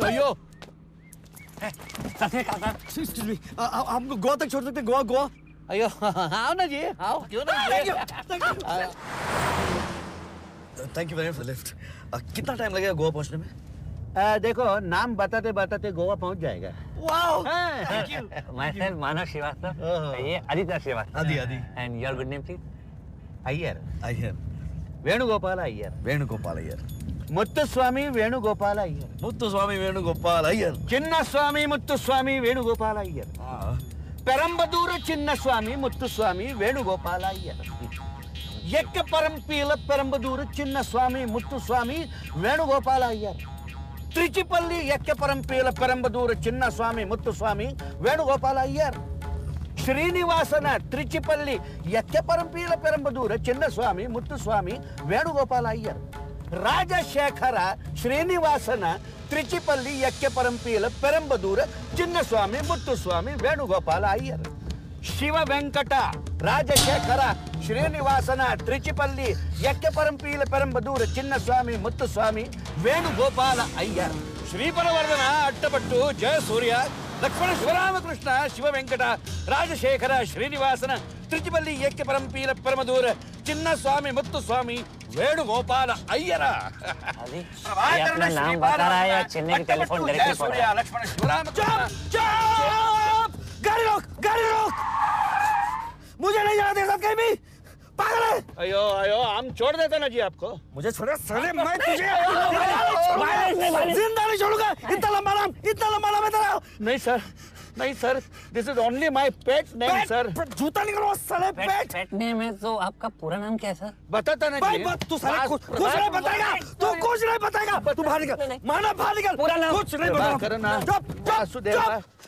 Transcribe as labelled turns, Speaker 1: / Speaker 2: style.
Speaker 1: अयो
Speaker 2: excuse me, हमको गोवा तक छोड़ सकते हैं? गोवा गोवा।
Speaker 1: अयो आओ ना जी, आओ क्यों ना।
Speaker 2: Thank you very much for lift. कितना टाइम लगेगा गोवा पहुंचने में?
Speaker 1: देखो नाम बताते बताते गोवा पहुंच जाएगा।
Speaker 2: Wow thank you.
Speaker 3: Myself Manav Srivastava. ये आदित्य श्रीवास्तव।
Speaker 2: आदि।
Speaker 3: And your good name please?
Speaker 1: Iyer,
Speaker 2: Iyer.
Speaker 1: Venugopal Iyer.
Speaker 2: Venugopal Iyer.
Speaker 1: Muthuswamy Venugopal Iyer.
Speaker 2: Muthuswamy Venugopal Iyer.
Speaker 1: Chinnaswamy Muthuswamy Venugopal Iyer. पेरंबदूर Chinnaswamy Muthuswamy Venugopal Iyer. यक्कपरंपील पेरंबदूर Chinnaswamy Muthuswamy Venugopal Iyer. त्रिचिपल्ली यक्कपरंपील पेरंबदूर Chinnaswamy Muthuswamy Venugopal Iyer. ಶ್ರೀನಿವಾಸನ ತ್ರಿಚಿಪಲ್ಲಿ ಯಕ್ಕಪರಂಪೀಲ ಪೆರಂಬದೂರ ಚಿನ್ನಸ್ವಾಮಿ ಮುತ್ತುಸ್ವಾಮಿ ವೇಣುಗೋಪಾಲ ಅಯ್ಯರ್. ರಾಜಶೇಖರ ಶ್ರೀನಿವಾಸನ ತ್ರಿಚಿಪಲ್ಲಿ ಯಕ್ಕಪರಂಪೀಲ ಪೆರಂಬದೂರ ಚಿನ್ನಸ್ವಾಮಿ ಮುತ್ತುಸ್ವಾಮಿ ವೇಣುಗೋಪಾಲ ಅಯ್ಯರ್. ಶಿವ ವೆಂಕಟ ರಾಜಶೇಖರ ಶ್ರೀನಿವಾಸನ ತ್ರಿಚಿಪಲ್ಲಿ ಯಕ್ಕಪರಂಪೀಲ ಪೆರಂಬದೂರ ಚಿನ್ನಸ್ವಾಮಿ ಮುತ್ತುಸ್ವಾಮಿ ವೇಣುಗೋಪಾಲ ಅಯ್ಯರ್. ಶ್ರೀಪರವರ್ಧನ ಅಟ್ಟಪಟ್ಟು ಜಯಸೂರ್ಯ ಲಕ್ಷ್ಮಣ ಶಿವರಾಮಕೃಷ್ಣ ಶಿವ ವೆಂಕಟ ರಾಜಶೇಖರ ಶ್ರೀನಿವಾಸನ ತ್ರಿಚಿಪಲ್ಲಿ ಯಕ್ಕಪರಂಪೀಲ ಪರಮದೂರ ಚಿನ್ನಸ್ವಾಮಿ ಮುತ್ತುಸ್ವಾಮಿ ವೇಣುಗೋಪಾಲ ಅಯ್ಯರ.
Speaker 3: अपना नाम बता रहा है या चेन्नई की टेलीफोन डायरेक्टली पड़ रहा है?
Speaker 1: लक्ष्मण शिवरामकृष्ण। गाड़ी रोक, गाड़ी रोक, मुझे नहीं जाना तेरे साथ कहीं भी। पागल है। अयो अयो हम छोड़ देते ना जी आपको।
Speaker 2: मुझे छोड़े साले, मैं तुझे
Speaker 1: जिंदा नहीं छोड़ूंगा। इतना लंबा नाम है तेरा। नहीं सर, नहीं sir, this is only my pet name sir.
Speaker 2: जूता निकलो साले।
Speaker 3: पेट नेम है तो आपका पूरा नाम क्या है सर?
Speaker 1: बताता ना
Speaker 2: भाई तू साले कुछ नहीं बताएगा। तू कुछ नहीं बताएगा। तू बाहर निकल, माना बाहर निकल।
Speaker 3: पूरा नाम
Speaker 2: कुछ नहीं बताएगा।
Speaker 1: करना
Speaker 2: चुप चुप।